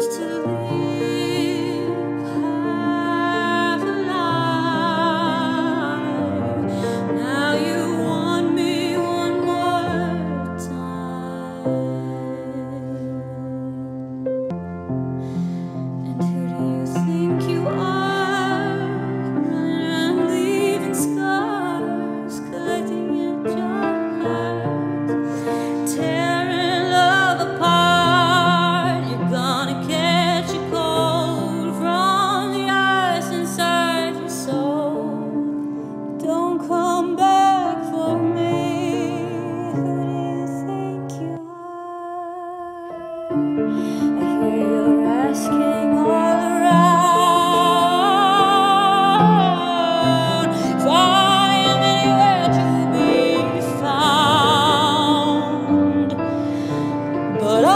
to live half alive. Now you want me one more time. And who do you think you are? I'm leaving scars, collecting in your heart, tearing love apart. You're gonna catch a cold from the ice inside your soul. Don't come back for me. Who do you think you are? I hear you're asking all around if I am anywhere to be found, but